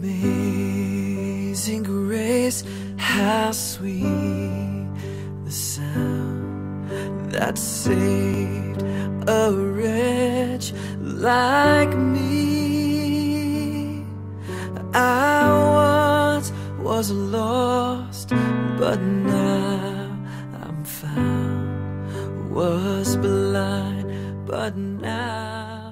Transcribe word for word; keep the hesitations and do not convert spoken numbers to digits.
Amazing grace, how sweet the sound that saved a wretch like me. I once was lost, but now I'm found. Was blind, but now